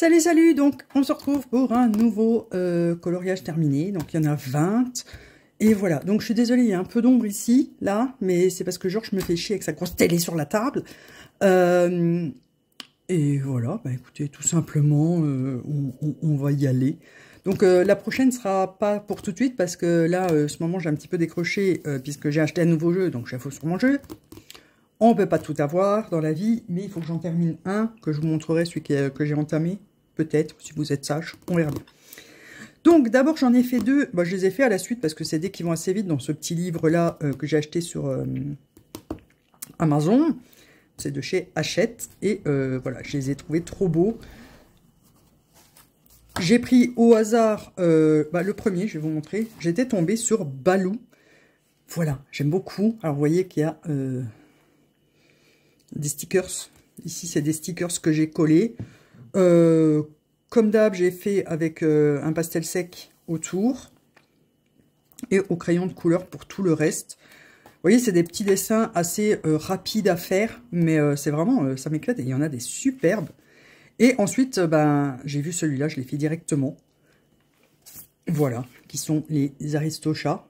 Salut, salut! Donc, on se retrouve pour un nouveau coloriage terminé. Donc, il y en a 20. Et voilà. Donc, je suis désolée, il y a un peu d'ombre ici, là. Mais c'est parce que Georges me fait chier avec sa grosse télé sur la table. Et voilà. Bah, écoutez, tout simplement, on va y aller. Donc, la prochaine sera pas pour tout de suite. Parce que là, ce moment, j'ai un petit peu décroché. Puisque j'ai acheté un nouveau jeu. Donc, je suis à fond sur mon jeu. On ne peut pas tout avoir dans la vie, mais il faut que j'en termine un, que je vous montrerai celui que j'ai entamé, peut-être, si vous êtes sage, on verra bien. Donc d'abord j'en ai fait deux, bah, je les ai fait à la suite parce que c'est des qui vont assez vite dans ce petit livre-là que j'ai acheté sur Amazon. C'est de chez Hachette, et voilà, je les ai trouvés trop beaux. J'ai pris au hasard le premier, je vais vous montrer, j'étais tombée sur Balou. Voilà, j'aime beaucoup. Alors vous voyez qu'il y a... des stickers. Ici, c'est des stickers que j'ai collés. Comme d'hab, j'ai fait avec un pastel sec autour et au crayon de couleur pour tout le reste. Vous voyez, c'est des petits dessins assez rapides à faire, mais c'est vraiment, ça m'éclate. Et il y en a des superbes. Et ensuite, j'ai vu celui-là, je l'ai fait directement. Voilà, qui sont les Aristochats.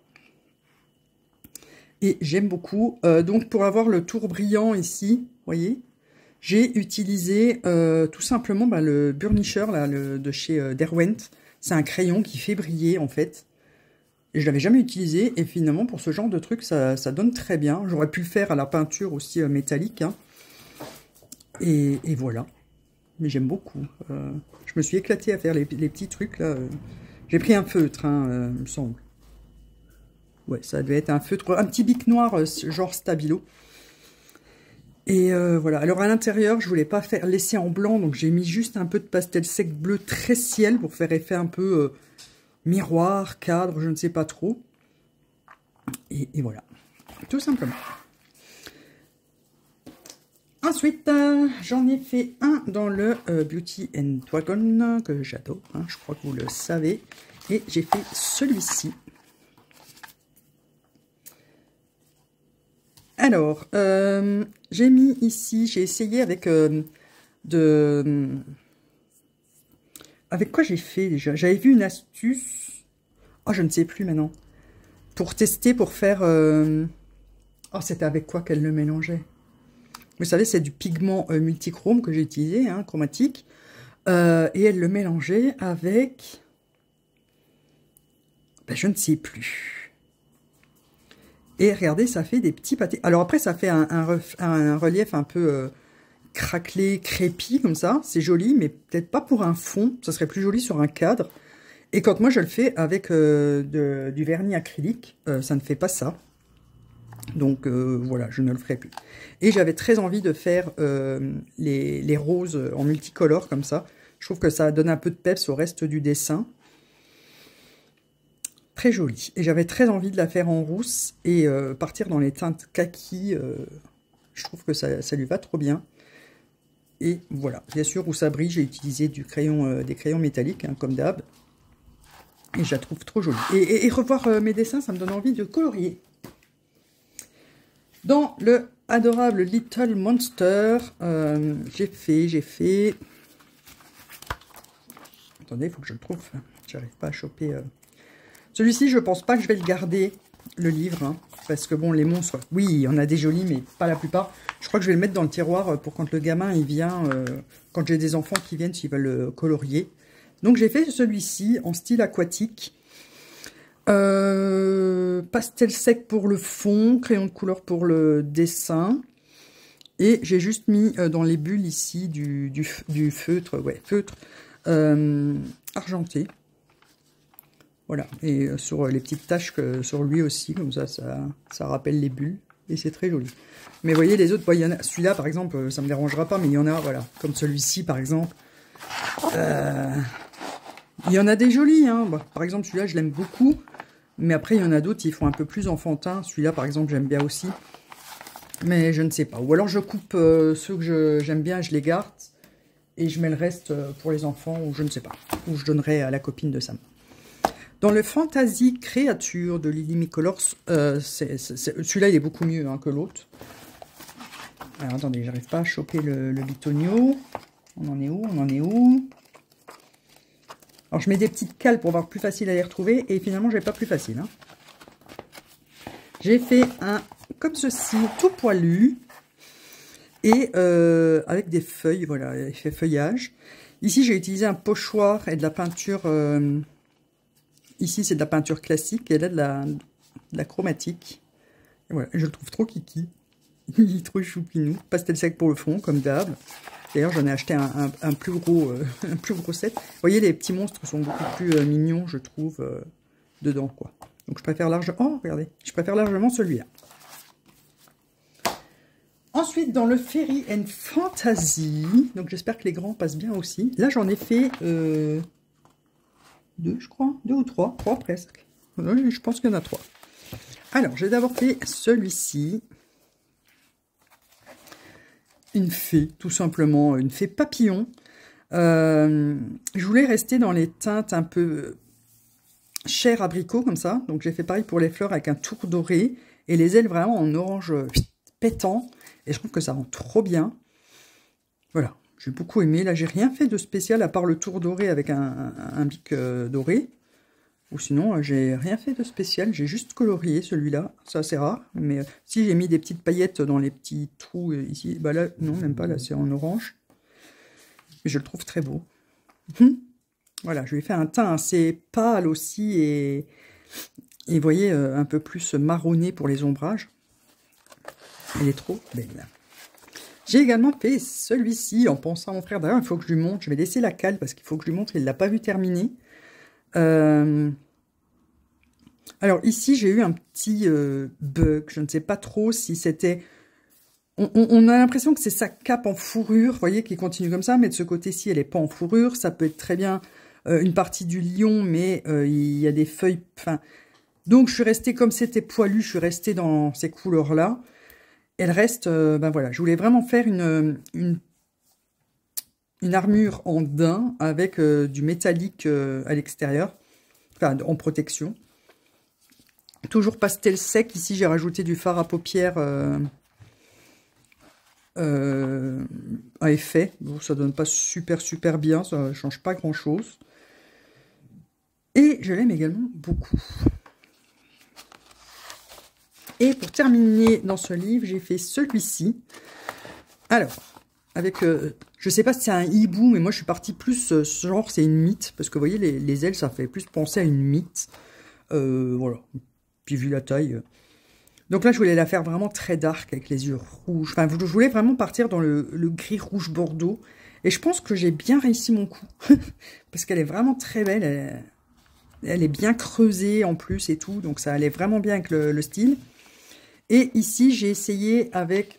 Et j'aime beaucoup. Donc, pour avoir le tour brillant ici, vous voyez, j'ai utilisé tout simplement le burnisher là, de chez Derwent. C'est un crayon qui fait briller, en fait. Et je ne l'avais jamais utilisé. Et finalement, pour ce genre de truc, ça donne très bien. J'aurais pu le faire à la peinture aussi métallique. Hein. Et voilà. Mais j'aime beaucoup. Je me suis éclatée à faire les petits trucs, là. J'ai pris un feutre, hein, il me semble. Ouais, ça devait être un feutre, un petit bic noir, genre Stabilo. Et voilà. Alors à l'intérieur, je voulais pas laisser en blanc, donc j'ai mis juste un peu de pastel sec bleu très ciel pour faire effet un peu miroir, cadre, je ne sais pas trop. Et voilà, tout simplement. Ensuite, j'en ai fait un dans le Beauty and Dragon, que j'adore, hein, je crois que vous le savez. Et j'ai fait celui-ci. Alors, j'ai mis ici, j'ai essayé avec avec quoi j'ai fait déjà? J'avais vu une astuce, oh je ne sais plus maintenant, pour tester, pour faire, oh c'était avec quoi qu'elle le mélangeait? Vous savez, c'est du pigment multichrome que j'ai utilisé, hein, chromatique, et elle le mélangeait avec, je ne sais plus. Et regardez, ça fait des petits pâtés. Alors après, ça fait un relief un peu craquelé, crépi, comme ça. C'est joli, mais peut-être pas pour un fond. Ça serait plus joli sur un cadre. Et quand moi, je le fais avec du vernis acrylique, ça ne fait pas ça. Donc voilà, je ne le ferai plus. Et j'avais très envie de faire les roses en multicolore, comme ça. Je trouve que ça donne un peu de peps au reste du dessin. Très jolie. Et j'avais très envie de la faire en rousse et partir dans les teintes kaki. Je trouve que ça lui va trop bien. Et voilà. Bien sûr, où ça brille, j'ai utilisé des crayons métalliques, hein, comme d'hab. Et je la trouve trop jolie. Et revoir mes dessins, ça me donne envie de colorier. Dans le adorable Little Monster, j'ai fait... Attendez, il faut que je le trouve. J'arrive pas à choper... Celui-ci, je pense pas que je vais le garder, le livre, hein, parce que bon, les monstres, oui, il y en a des jolis, mais pas la plupart. Je crois que je vais le mettre dans le tiroir pour quand le gamin, il vient, quand j'ai des enfants qui viennent, s'ils veulent colorier. Donc, j'ai fait celui-ci en style aquatique. Pastel sec pour le fond, crayon de couleur pour le dessin. Et j'ai juste mis dans les bulles ici du feutre, ouais, feutre argenté. Voilà, et sur les petites taches sur lui aussi, comme ça rappelle les bulles, et c'est très joli. Mais vous voyez, les autres, celui-là par exemple, ça ne me dérangera pas, mais il y en a, voilà, comme celui-ci par exemple. Il y en a des jolis, hein. Par exemple, celui-là, je l'aime beaucoup, mais après, il y en a d'autres, ils font un peu plus enfantin. Celui-là, par exemple, j'aime bien aussi, mais je ne sais pas. Ou alors, je coupe ceux que j'aime bien, je les garde, et je mets le reste pour les enfants, ou je ne sais pas, ou je donnerai à la copine de Sam. Dans le Fantasy Créature de Lily Colors, celui-là, il est beaucoup mieux, hein, que l'autre. Alors, attendez, j'arrive pas à choper le bitonio. On en est où? On en est où? Alors, je mets des petites cales pour avoir plus facile à les retrouver. Et finalement, j'ai pas plus facile. Hein. J'ai fait un comme ceci, tout poilu. Et avec des feuilles, voilà, effet feuillage. Ici, j'ai utilisé un pochoir et de la peinture. Ici, c'est de la peinture classique. Et là, de la chromatique. Et voilà, je le trouve trop kiki. Il est trop choupinou. Pastel sec pour le fond, comme d'hab. D'ailleurs, j'en ai acheté un plus gros, un plus gros set. Vous voyez, les petits monstres sont beaucoup plus mignons, je trouve, dedans, quoi. Donc, je préfère largement... Oh, regardez, je préfère largement celui-là. Ensuite, dans le Fairy and Fantasy, donc j'espère que les grands passent bien aussi. Là, j'en ai fait 2, je crois, 2 ou 3, 3 presque. Oui, je pense qu'il y en a 3. Alors, j'ai d'abord fait celui-ci. Une fée, tout simplement, une fée papillon. Je voulais rester dans les teintes un peu chair abricot, comme ça. Donc, j'ai fait pareil pour les fleurs avec un tour doré. Et les ailes vraiment en orange pétant. Et je trouve que ça rend trop bien. Voilà, j'ai beaucoup aimé. Là, j'ai rien fait de spécial à part le tour doré avec un bic doré. Ou sinon, j'ai rien fait de spécial. J'ai juste colorié celui-là. C'est assez rare. Mais si j'ai mis des petites paillettes dans les petits trous ici. Bah là, non, même pas. Là, c'est en orange. Mais je le trouve très beau. Voilà, je lui ai fait un teint assez pâle aussi. Et vous voyez, un peu plus marronné pour les ombrages. Elle est trop belle. J'ai également fait celui-ci en pensant à mon frère. D'ailleurs, il faut que je lui montre. Je vais laisser la cale parce qu'il faut que je lui montre. Il ne l'a pas vu terminer. Alors ici, j'ai eu un petit bug. Je ne sais pas trop si c'était... On a l'impression que c'est sa cape en fourrure, vous voyez, qui continue comme ça. Mais de ce côté-ci, elle n'est pas en fourrure. Ça peut être très bien une partie du lion, mais il y a des feuilles... Enfin, donc, je suis restée, comme c'était poilu, je suis restée dans ces couleurs-là. Elle reste... ben voilà, je voulais vraiment faire une armure en daim avec du métallique à l'extérieur. Enfin, en protection. Toujours pastel sec. Ici, j'ai rajouté du fard à paupières à effet. Bon, ça donne pas super bien. Ça ne change pas grand-chose. Et je l'aime également beaucoup. Et pour terminer dans ce livre, j'ai fait celui-ci. Alors, avec... je sais pas si c'est un hibou, mais moi, je suis partie plus... genre, c'est une mythe. Parce que, vous voyez, les ailes, ça fait plus penser à une mythe. Voilà. Puis vu la taille. Donc là, je voulais la faire vraiment très dark avec les yeux rouges. Enfin, je voulais vraiment partir dans le gris rouge bordeaux. Et je pense que j'ai bien réussi mon coup. Parce qu'elle est vraiment très belle. Elle est bien creusée en plus et tout. Donc ça allait vraiment bien avec le style. Et ici, j'ai essayé avec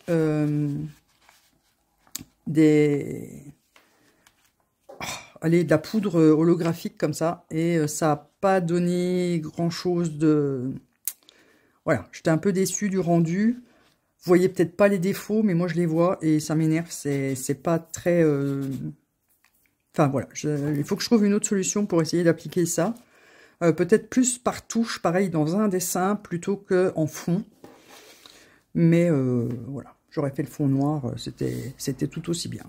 de la poudre holographique comme ça. Et ça n'a pas donné grand-chose de... Voilà, j'étais un peu déçue du rendu. Vous voyez peut-être pas les défauts, mais moi je les vois et ça m'énerve. C'est pas très... Enfin voilà, il faut que je trouve une autre solution pour essayer d'appliquer ça. Peut-être plus par touche, pareil, dans un dessin plutôt qu'en fond. Mais voilà, j'aurais fait le fond noir, c'était tout aussi bien.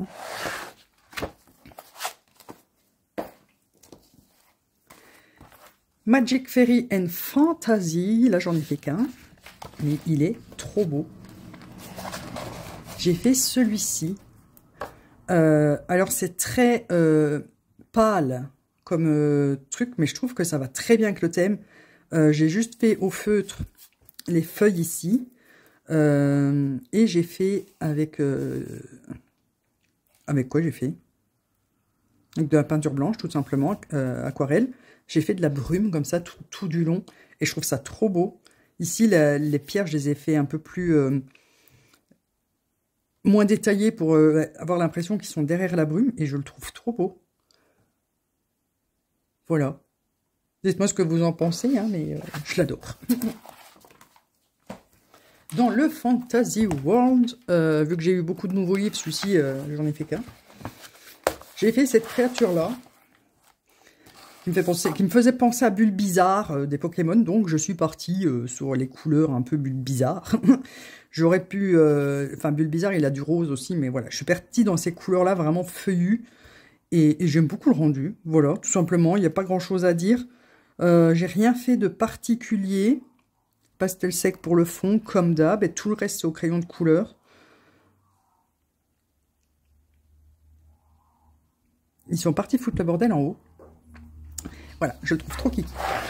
Magic Fairy and Fantasy, là j'en ai fait qu'un, mais il est trop beau. J'ai fait celui-ci. Alors c'est très pâle comme truc, mais je trouve que ça va très bien avec le thème. J'ai juste fait au feutre les feuilles ici. Et j'ai fait avec... avec quoi j'ai fait? Avec de la peinture blanche, tout simplement, aquarelle. J'ai fait de la brume, comme ça, tout du long. Et je trouve ça trop beau. Ici, les pierres, je les ai fait un peu plus... moins détaillées pour avoir l'impression qu'ils sont derrière la brume. Et je le trouve trop beau. Voilà. Dites-moi ce que vous en pensez, hein, mais je l'adore. Dans le Fantasy World, vu que j'ai eu beaucoup de nouveaux livres, celui-ci, j'en ai fait qu'un. J'ai fait cette créature-là, qui me faisait penser à Bulbizarre des Pokémon, donc je suis partie sur les couleurs un peu Bulbizarre. J'aurais pu... Enfin, Bulbizarre, il a du rose aussi, mais voilà, je suis partie dans ces couleurs-là, vraiment feuillues. Et j'aime beaucoup le rendu. Voilà, tout simplement, il n'y a pas grand-chose à dire. J'ai rien fait de particulier. Pastel sec pour le fond, comme d'hab. Et tout le reste, c'est au crayon de couleur. Ils sont partis foutre le bordel en haut. Voilà, je le trouve trop kiki.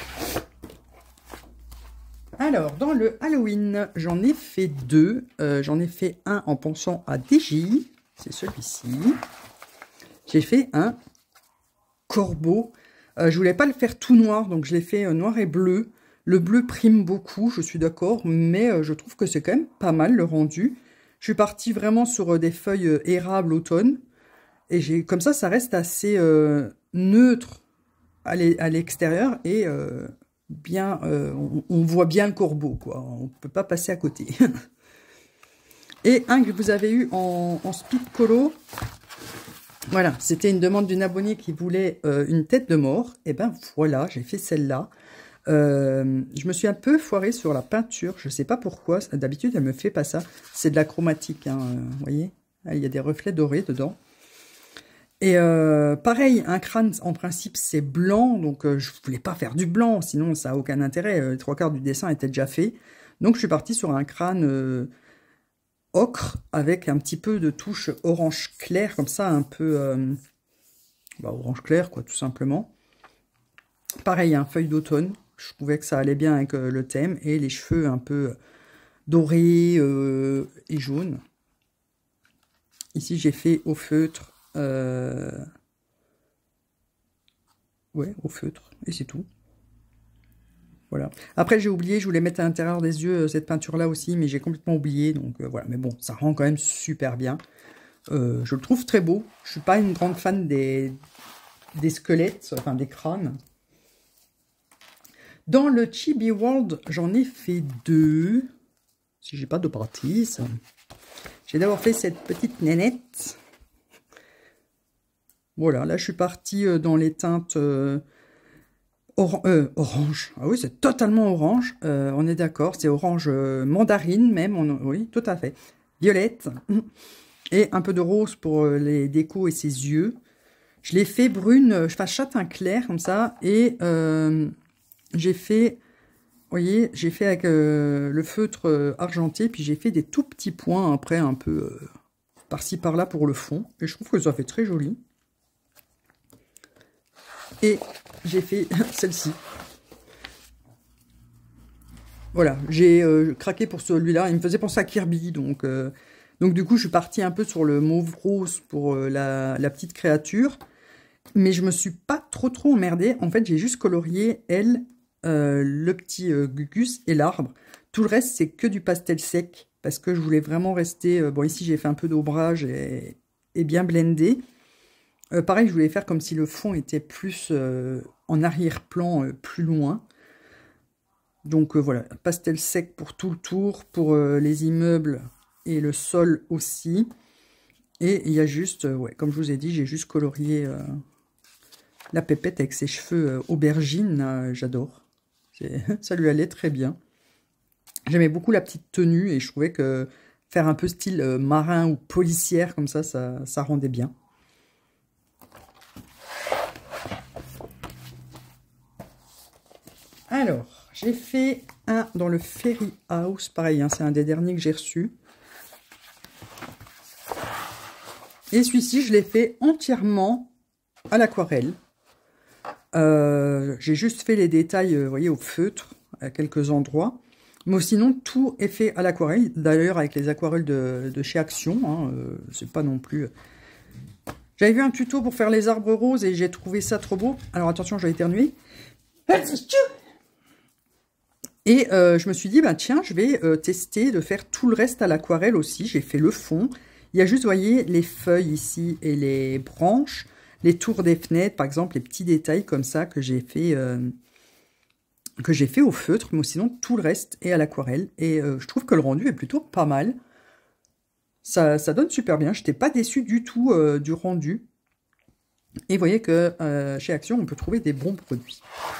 Alors, dans le Halloween, j'en ai fait deux. J'en ai fait un en pensant à DJ. C'est celui-ci. J'ai fait un corbeau. Je voulais pas le faire tout noir, donc je l'ai fait noir et bleu. Le bleu prime beaucoup, je suis d'accord, mais je trouve que c'est quand même pas mal le rendu. Je suis partie vraiment sur des feuilles érables automne. Et comme ça reste assez neutre à l'extérieur et bien, on voit bien le corbeau, quoi. On peut pas passer à côté. Et un que vous avez eu en speed colo, voilà, c'était une demande d'une abonnée qui voulait une tête de mort. Et ben voilà, j'ai fait celle-là. Je me suis un peu foirée sur la peinture, je sais pas pourquoi. D'habitude, elle me fait pas ça. C'est de la chromatique, hein, vous voyez. Il y a des reflets dorés dedans. Et pareil, un crâne, en principe, c'est blanc, donc je voulais pas faire du blanc, sinon ça n'a aucun intérêt. Les 3/4 du dessin était déjà fait. Donc je suis partie sur un crâne ocre, avec un petit peu de touche orange clair, comme ça, un peu orange clair, quoi, tout simplement. Pareil, un feuille d'automne, je trouvais que ça allait bien avec le thème, et les cheveux un peu dorés et jaunes. Ici, j'ai fait au feutre. Ouais, au feutre, et c'est tout. Voilà. Après, j'ai oublié, je voulais mettre à l'intérieur des yeux cette peinture-là aussi, mais j'ai complètement oublié, donc voilà. Mais bon, ça rend quand même super bien. Je le trouve très beau. Je suis pas une grande fan des squelettes, enfin des crânes. Dans le Chibi World, j'en ai fait deux. Si j'ai pas de bêtises. J'ai d'abord fait cette petite nénette. Voilà, là je suis partie dans les teintes orange. Ah oui, c'est totalement orange. On est d'accord, c'est orange mandarine même. Oui, tout à fait. Violette. Et un peu de rose pour les décos et ses yeux. Je l'ai fait brune, enfin châtain clair comme ça. Et j'ai fait, vous voyez, j'ai fait avec le feutre argenté. Puis j'ai fait des tout petits points après un peu par-ci par-là pour le fond. Et je trouve que ça fait très joli. Et j'ai fait celle-ci. Voilà, j'ai craqué pour celui-là. Il me faisait penser à Kirby. Donc du coup, je suis partie un peu sur le mauve rose pour la petite créature. Mais je me suis pas trop emmerdée. En fait, j'ai juste colorié, elle, le petit Gugus et l'arbre. Tout le reste, c'est que du pastel sec. Parce que je voulais vraiment rester... bon, ici, j'ai fait un peu d'ombrage et bien blendé. Pareil, je voulais faire comme si le fond était plus en arrière-plan, plus loin. Donc voilà, pastel sec pour tout le tour, pour les immeubles et le sol aussi. Et il y a juste, ouais, comme je vous ai dit, j'ai juste colorié la pépette avec ses cheveux aubergine. J'adore. Ça lui allait très bien. J'aimais beaucoup la petite tenue et je trouvais que faire un peu style marin ou policière comme ça rendait bien. Alors, j'ai fait un dans le Fairy House, pareil, hein, c'est un des derniers que j'ai reçu. Et celui-ci, je l'ai fait entièrement à l'aquarelle. J'ai juste fait les détails, vous voyez, au feutre, à quelques endroits. Mais sinon, tout est fait à l'aquarelle. D'ailleurs, avec les aquarelles de chez Action, hein, c'est pas non plus... J'avais vu un tuto pour faire les arbres roses et j'ai trouvé ça trop beau. Alors attention, j'ai éternué. Et je me suis dit, bah, tiens, je vais tester de faire tout le reste à l'aquarelle aussi. J'ai fait le fond. Il y a juste, vous voyez, les feuilles ici et les branches, les tours des fenêtres, par exemple, les petits détails comme ça que j'ai fait au feutre. Mais sinon, tout le reste est à l'aquarelle. Et je trouve que le rendu est plutôt pas mal. Ça donne super bien. Je n'étais pas déçue du tout du rendu. Et vous voyez que chez Action, on peut trouver des bons produits.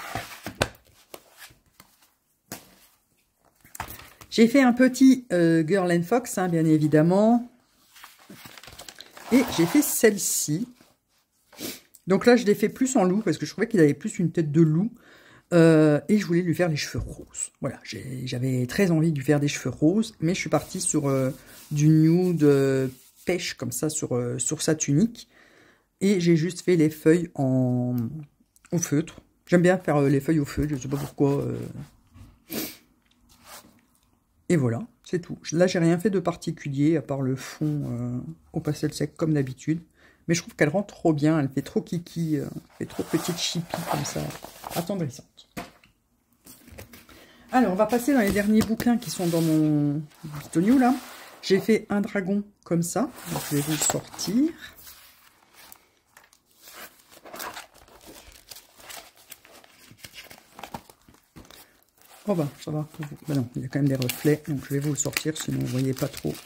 J'ai fait un petit Girl and Fox, hein, bien évidemment. Et j'ai fait celle-ci. Donc là, je l'ai fait plus en loup, parce que je trouvais qu'il avait plus une tête de loup. Et je voulais lui faire les cheveux roses. Voilà, j'avais très envie de lui faire des cheveux roses, mais je suis partie sur du nude pêche, comme ça, sur sa tunique. Et j'ai juste fait les feuilles au feutre. J'aime bien faire les feuilles au feutre, je ne sais pas pourquoi. Et voilà, c'est tout. Là, j'ai rien fait de particulier, à part le fond au pastel sec, comme d'habitude. Mais je trouve qu'elle rend trop bien, elle fait trop kiki, elle fait trop petite chippie, comme ça, attendrissante. Alors, on va passer dans les derniers bouquins qui sont dans mon bitonio, là. J'ai fait un dragon comme ça, donc je vais vous le sortir. Oh bah, ça va. Bah non, il y a quand même des reflets, donc je vais vous le sortir, sinon vous ne voyez pas trop.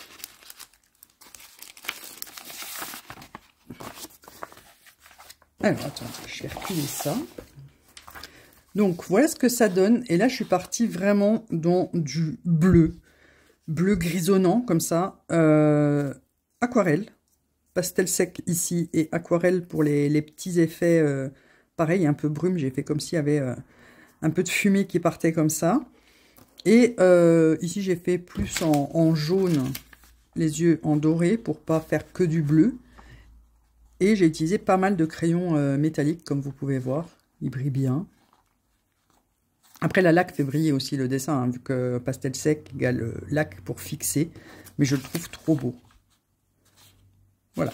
Alors, attends, je vais reculer ça. Donc, voilà ce que ça donne. Et là, je suis partie vraiment dans du bleu. Bleu grisonnant, comme ça. Aquarelle. Pastel sec ici et aquarelle pour les petits effets. Pareil, un peu brume. J'ai fait comme s'il y avait un peu de fumée qui partait comme ça. Et ici, j'ai fait plus en jaune, les yeux en doré pour pas faire que du bleu. Et j'ai utilisé pas mal de crayons métalliques, comme vous pouvez voir. Ils brillent bien. Après, la laque fait briller aussi le dessin, hein, vu que pastel sec égale laque pour fixer. Mais je le trouve trop beau. Voilà.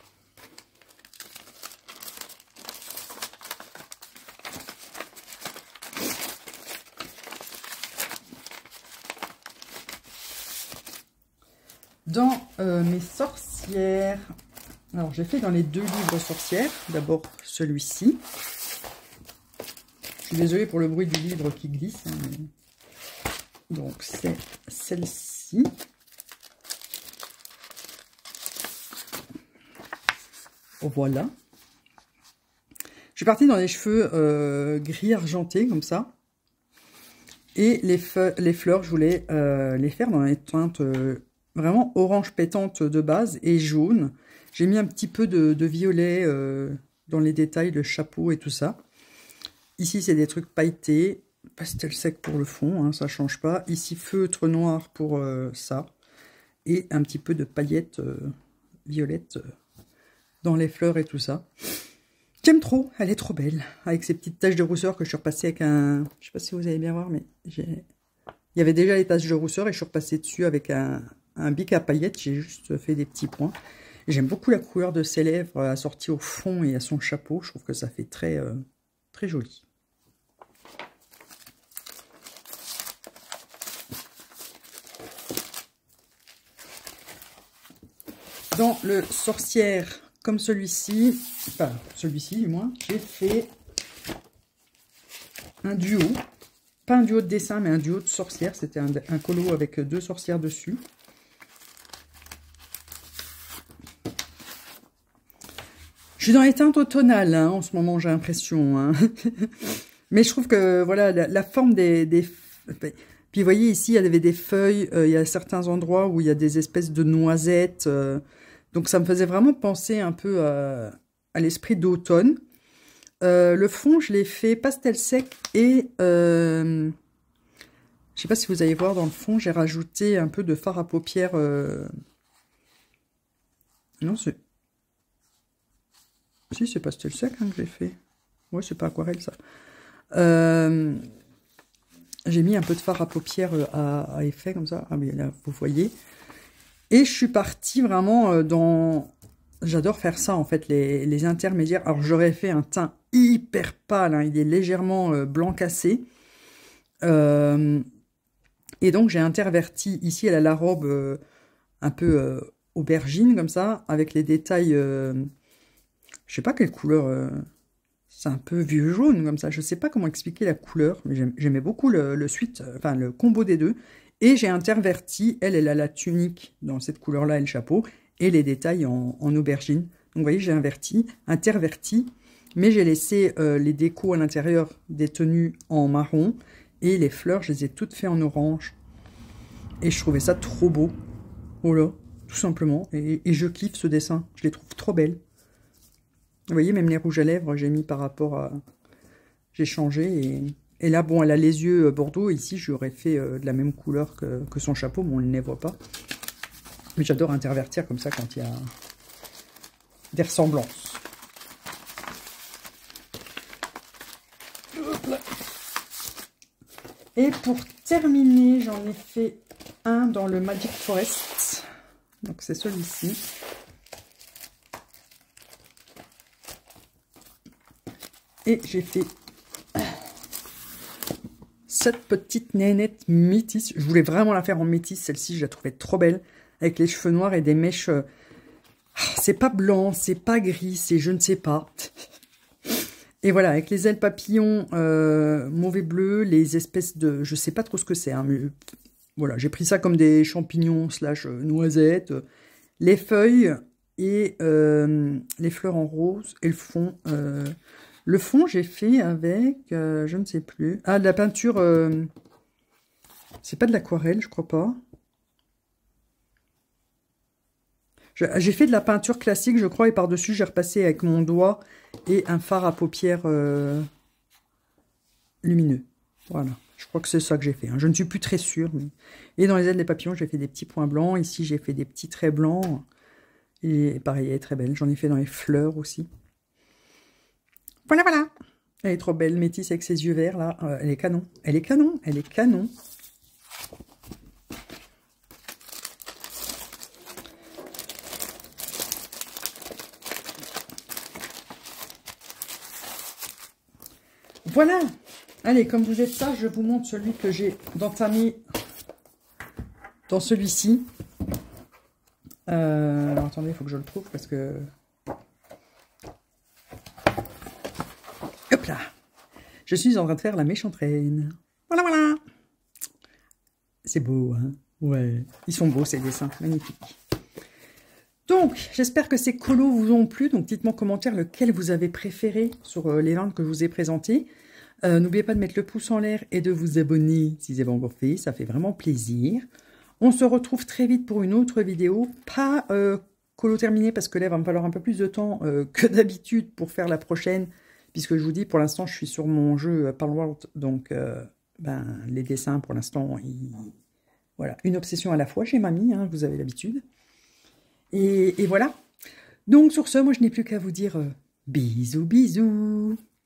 Dans mes sorcières... Alors, j'ai fait dans les 2 livres sorcières. D'abord, celui-ci. Je suis désolée pour le bruit du livre qui glisse. Hein, mais... Donc, c'est celle-ci. Voilà. Je suis partie dans les cheveux gris argentés, comme ça. Et les fleurs, je voulais les faire dans les teintes vraiment orange pétante de base et jaune. J'ai mis un petit peu de violet dans les détails, le chapeau et tout ça. Ici, c'est des trucs pailletés, pastel sec pour le fond, hein, ça ne change pas. Ici, feutre noir pour ça. Et un petit peu de paillettes violettes dans les fleurs et tout ça. J'aime trop, elle est trop belle. Avec ces petites taches de rousseur que je suis repassée avec un... Je ne sais pas si vous allez bien voir, mais il y avait déjà les taches de rousseur et je suis repassée dessus avec un bic à paillettes. J'ai juste fait des petits points. J'aime beaucoup la couleur de ses lèvres assortie au fond et à son chapeau. Je trouve que ça fait très, très joli. Dans le sorcière comme celui-ci, enfin celui-ci du moins, j'ai fait un duo. Pas un duo de dessin, mais un duo de sorcières. C'était un colo avec 2 sorcières dessus. Je suis dans les teintes automnales hein, en ce moment, j'ai l'impression. Hein. Mais je trouve que voilà la forme des... Puis vous voyez ici, il y avait des feuilles. Il y a certains endroits où il y a des espèces de noisettes. Donc ça me faisait vraiment penser un peu à l'esprit d'automne. Le fond, je l'ai fait pastel sec et... je sais pas si vous allez voir dans le fond, j'ai rajouté un peu de fard à paupières. Non, c'est... Si, c'est pastel sec hein, que j'ai fait. Ouais, c'est pas aquarelle, ça. J'ai mis un peu de fard à paupières à effet, comme ça. Ah, mais là, vous voyez. Et je suis partie vraiment dans... J'adore faire ça, en fait, les intermédiaires. Alors, j'aurais fait un teint hyper pâle. Hein, il est légèrement blanc cassé. Et donc, j'ai interverti. Ici, elle a la robe un peu aubergine, comme ça, avec les détails... je sais pas quelle couleur... c'est un peu vieux jaune, comme ça. Je sais pas comment expliquer la couleur, mais j'aimais beaucoup le suite, enfin, le combo des deux. Et j'ai interverti, elle a la tunique dans cette couleur-là et le chapeau, et les détails en aubergine. Donc, vous voyez, j'ai interverti, mais j'ai laissé les décos à l'intérieur des tenues en marron, et les fleurs, je les ai toutes faites en orange. Et je trouvais ça trop beau. Voilà, tout simplement. Et je kiffe ce dessin, je les trouve trop belles. Vous voyez, même les rouges à lèvres, j'ai mis par rapport à... J'ai changé et là, bon, elle a les yeux bordeaux. Ici, j'aurais fait de la même couleur que son chapeau, mais on ne les voit pas. Mais j'adore intervertir comme ça quand il y a des ressemblances. Hop là. Et pour terminer, j'en ai fait un dans le Magic Forest. Donc c'est celui-ci. Et j'ai fait cette petite nénette métisse. Je voulais vraiment la faire en métisse, celle-ci, je la trouvais trop belle. Avec les cheveux noirs et des mèches... c'est pas blanc, c'est pas gris, c'est je ne sais pas. Et voilà, avec les ailes papillons mauve et bleu, les espèces de... Je sais pas trop ce que c'est, hein, mais voilà, j'ai pris ça comme des champignons / noisettes. Les feuilles et les fleurs en rose et le fond... le fond, j'ai fait avec, je ne sais plus... Ah, de la peinture... c'est pas de l'aquarelle, je crois pas. J'ai fait de la peinture classique, je crois, et par-dessus, j'ai repassé avec mon doigt et un fard à paupières lumineux. Voilà, je crois que c'est ça que j'ai fait. Hein. Je ne suis plus très sûre. Mais... Et dans les ailes des papillons, j'ai fait des petits points blancs. Ici, j'ai fait des petits traits blancs. Et pareil, elle est très belle. J'en ai fait dans les fleurs aussi. Voilà, voilà. Elle est trop belle, métisse avec ses yeux verts, là. Elle est canon. Elle est canon. Elle est canon. Voilà. Allez, comme vous êtes ça, je vous montre celui que j'ai entamé dans celui-ci. Alors, attendez, il faut que je le trouve parce que... Hop là. Je suis en train de faire la méchante reine. Voilà, voilà. C'est beau, hein? Ouais. Ils sont beaux, ces dessins. Magnifiques. Donc, j'espère que ces colos vous ont plu. Donc, dites-moi en commentaire lequel vous avez préféré sur les langues que je vous ai présentées. N'oubliez pas de mettre le pouce en l'air et de vous abonner si vous avez encore fait. Ça fait vraiment plaisir. On se retrouve très vite pour une autre vidéo. Pas colo terminé parce que là, il va me falloir un peu plus de temps que d'habitude pour faire la prochaine. Puisque je vous dis, pour l'instant, je suis sur mon jeu Palworld. Donc, les dessins, pour l'instant, voilà, une obsession à la fois chez mamie. Hein, vous avez l'habitude. Et voilà. Donc, sur ce, moi, je n'ai plus qu'à vous dire bisous, bisous.